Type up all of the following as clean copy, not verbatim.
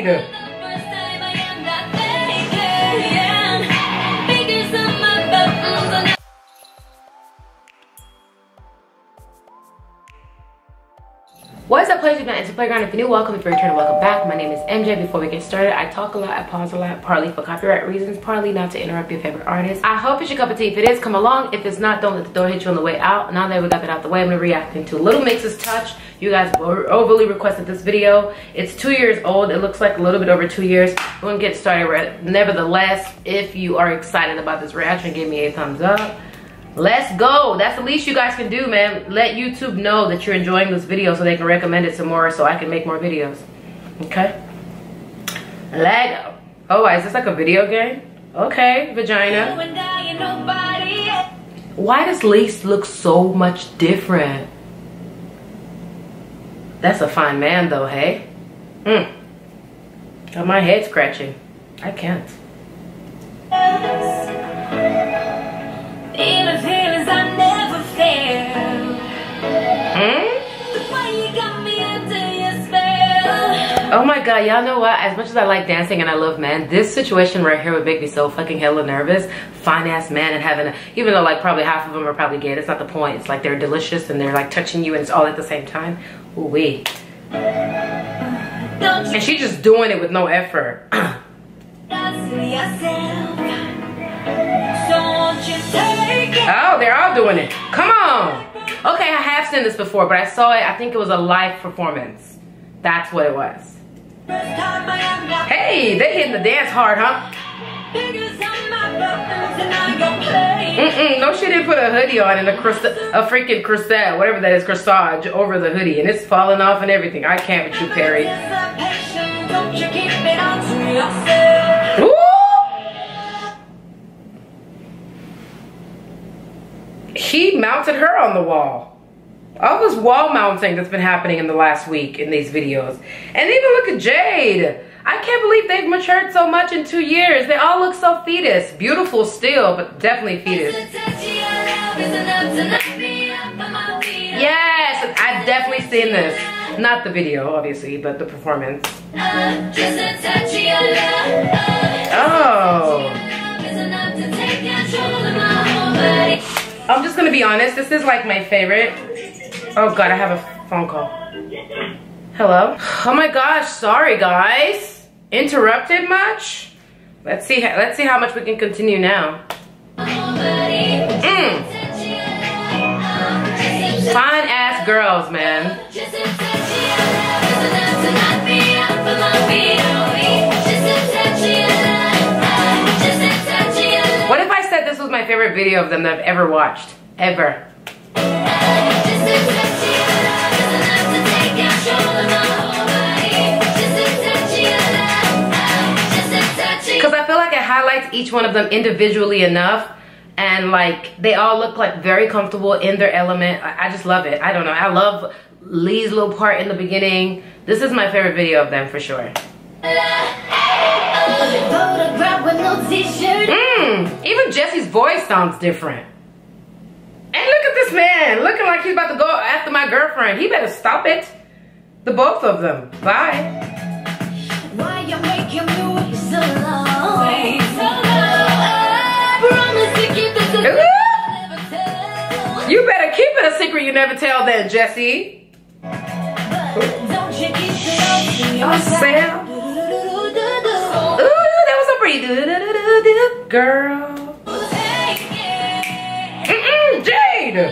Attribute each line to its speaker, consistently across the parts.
Speaker 1: Jade. What's up, players? It's Playground. If you're new, welcome. If you're returning, welcome back. My name is MJ. Before we get started, I talk a lot, I pause a lot, partly for copyright reasons, partly not to interrupt your favorite artist. I hope it's your cup of tea. If it is, come along. If it's not, don't let the door hit you on the way out. Now that we got that out the way, I'm gonna be reacting to Little Mix's Touch. You guys overly requested this video. It's 2 years old. It looks like a little bit over 2 years. We're gonna get started. Nevertheless, if you are excited about this reaction, give me a thumbs up. Let's go. That's the least you guys can do, man. Let YouTube know that you're enjoying this video so they can recommend it some more so I can make more videos. Okay? Lego. Oh, is this like a video game? Okay, vagina. Why does Lace look so much different? That's a fine man though, hey? Got my head scratching. I can't. Feelings I never felt. The way you got me under your spell. Oh my god, y'all know what? As much as I like dancing and I love men, this situation right here would make me so fucking hella nervous. Fine ass man and having even though like probably half of them are probably gay, that's not the point. It's like they're delicious and they're like touching you and it's all at the same time. Ooh wee. And she's just doing it with no effort. Oh, they're all doing it. Come on. Okay, I have seen this before, but I saw it. I think it was a live performance. That's what it was. Hey, they hitting the dance hard, huh? No, she didn't put a hoodie on and a freaking corset, whatever that is, corsage over the hoodie, and it's falling off and everything. I can't with you, Perry. Ooh! He mounted her on the wall. All this wall mounting that's been happening in the last week in these videos. And even look at Jade. I can't believe they've matured so much in 2 years. They all look so fetus. Beautiful still, but definitely fetus. Yes, I've definitely seen this. Not the video, obviously, but the performance. Oh. I'm just gonna be honest, this is like my favorite. Oh god, I have a phone call. Hello? Oh my gosh, sorry guys. Interrupted much? Let's see how much we can continue now. Fine ass girls, man. What if I said this was my favorite video of them that I've ever watched? Ever. Because I feel like it highlights each one of them individually enough. And like, they all look like very comfortable in their element. I just love it. I don't know. I love Lee's little part in the beginning. This is my favorite video of them for sure. Even Jesse's voice sounds different. And look at this man, looking like he's about to go after my girlfriend. He better stop it. The both of them. Bye. Why you making me wait so long? Wait so long. Promise to keep it a secret. You better keep it a secret you never tell then, Jesse. Don't you keep it up to yourself. Girl. Jade.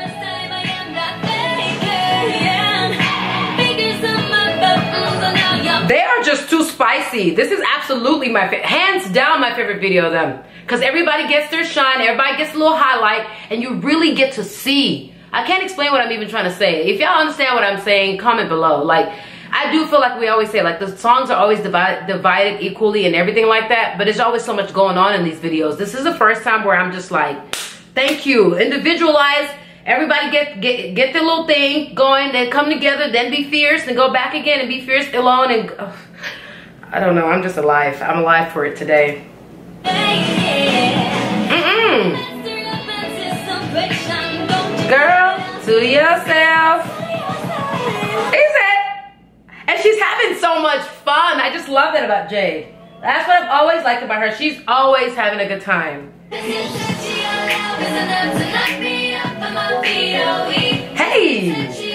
Speaker 1: They are just too spicy. This is absolutely my favorite, hands down my favorite video of them. Because everybody gets their shine, everybody gets a little highlight, and you really get to see. I can't explain what I'm even trying to say. If y'all understand what I'm saying, comment below. Like, I do feel like we always say, like, the songs are always divided equally and everything like that, but there's always so much going on in these videos. This is the first time where I'm just like, thank you. Individualize. Everybody get their little thing going, then come together, then be fierce, then go back again and be fierce alone. And I don't know. I'm just alive. I'm alive for it today. Girl, to yourself. Is it? And she's having so much fun. I just love that about Jade. That's what I've always liked about her. She's always having a good time. Hey!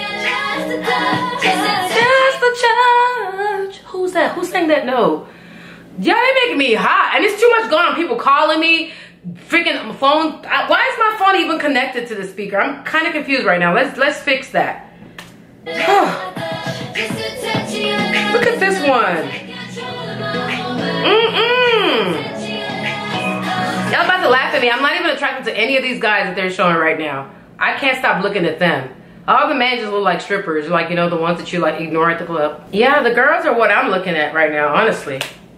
Speaker 1: Just the judge. Who's that? Who sang that note? Y'all, they making me hot. And it's too much going on. People calling me. Freaking phone. Why is my phone even connected to the speaker? I'm kind of confused right now. Let's fix that. Look at this one. Y'all about to laugh at me. I'm not even attracted to any of these guys that they're showing right now. I can't stop looking at them. All the men just look like strippers, like, you know, the ones that you like ignore at the club. Yeah, the girls are what I'm looking at right now, honestly.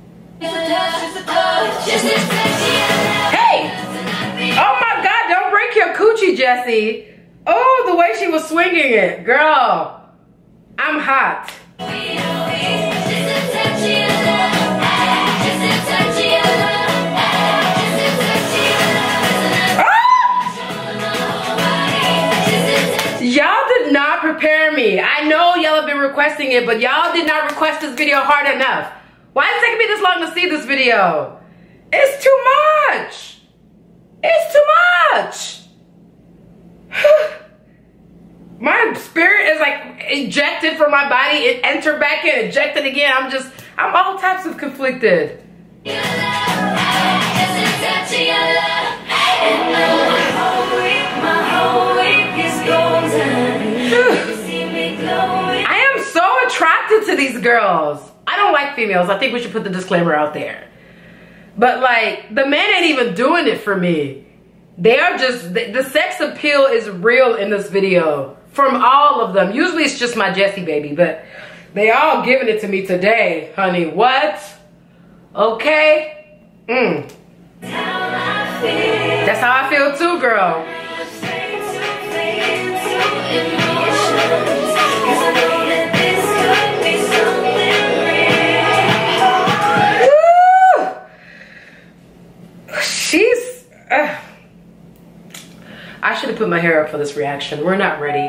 Speaker 1: Hey! Oh my God, don't break your coochie, Jessie. Oh, the way she was swinging it. Girl, I'm hot. Y'all did not prepare me. I know y'all have been requesting it, but y'all did not request this video hard enough. Why is it taking me this long to see this video? It's too much. It's too much. My spirit is like ejected from my body. It entered back in, ejected again. I'm all types of conflicted. I am so attracted to these girls. I don't like females. I think we should put the disclaimer out there. But like, the men ain't even doing it for me. They are just, the sex appeal is real in this video. From all of them. Usually it's just my Jessie baby, but they all giving it to me today, honey. What? Okay? That's how I feel too, girl. She's I should have put my hair up for this reaction. We're not ready.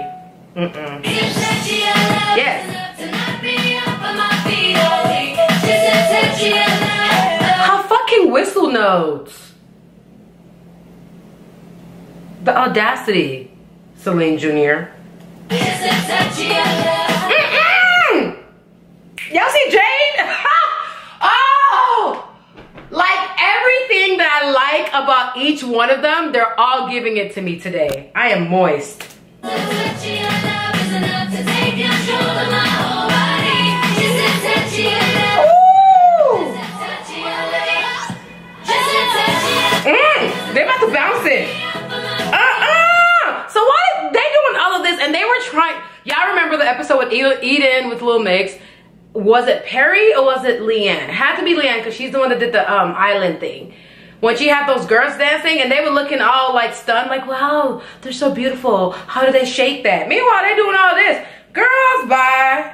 Speaker 1: Yes. How fucking whistle notes. The audacity, Celine Jr. Y'all see Jade? Oh! Like everything that I like about each one of them, they're all giving it to me today. I am moist. They're about to bounce it. So why are they doing all of this? And they were trying. Y'all remember the episode with Eden with Lil Mix? Was it Perry or was it Leanne? It had to be Leanne because she's the one that did the island thing. When she had those girls dancing and they were looking all like stunned, like, wow, they're so beautiful. How do they shake that? Meanwhile, they're doing all this. Girls, bye.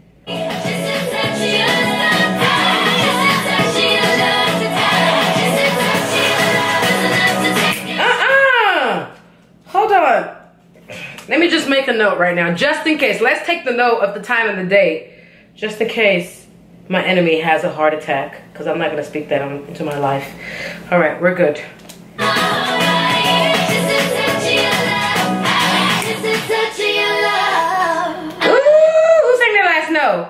Speaker 1: Hold on. Let me just make a note right now, just in case. Let's take the note of the time and the date, just in case my enemy has a heart attack, because I'm not going to speak that into my life. All right, we're good. Ooh, who sang that last note?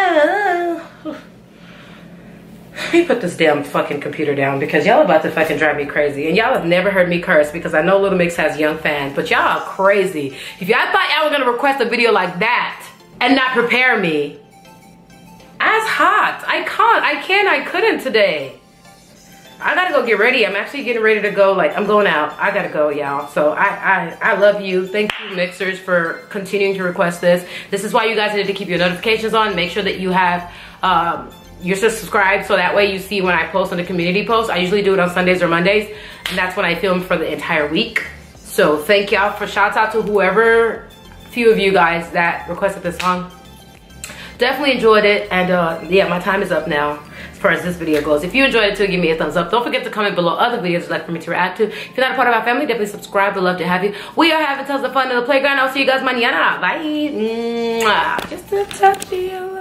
Speaker 1: Let me put this damn fucking computer down because y'all about to fucking drive me crazy. And y'all have never heard me curse because I know Little Mix has young fans, but y'all are crazy. If y'all thought y'all were gonna request a video like that and not prepare me, as hot. I couldn't today. I gotta go get ready. I'm actually getting ready to go. Like, I'm going out. I gotta go, y'all. So I love you. Thank you, Mixers, for continuing to request this. This is why you guys need to keep your notifications on. Make sure that you have you're subscribed so that way you see when I post on the community post. I usually do it on Sundays or Mondays, and that's when I film for the entire week. So thank y'all. For shouts out to whoever, few of you guys that requested this song. Definitely enjoyed it, and yeah, my time is up now as far as this video goes. If you enjoyed it too, give me a thumbs up. Don't forget to comment below other videos you'd like for me to react to. If you're not a part of our family, definitely subscribe. We'd love to have you. We are having tons of fun in the playground. I'll see you guys mañana. Bye. Mwah. Just a touch of you.